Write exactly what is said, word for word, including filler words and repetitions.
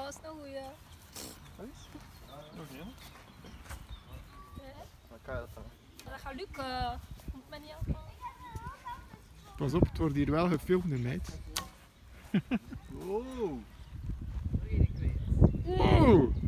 dat is een goeie. Nog niet, hè? Nee. Dan kan je dat dan. Maar dat gaat lukken. Moet mij niet afvallen. Pas op, het wordt hier wel gefilmd, hè, meid. Wow! Wow!